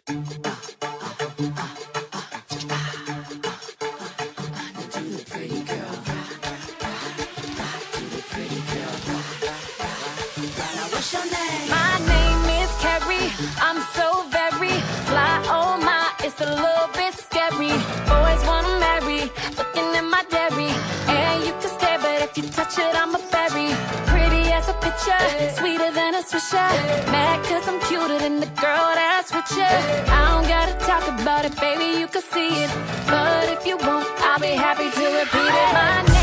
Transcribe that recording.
My name is Carrie, I'm so very fly, oh my, it's a little bit scary. Boys wanna marry, looking at my dairy. And you can stare, but if you touch it, I'm a berry. Pretty as a picture, sweeter than a swisher. Mad cause I'm cuter than the girl that's with you. I don't gotta talk about it, baby, you can see it. But if you won't, I'll be happy to repeat it. My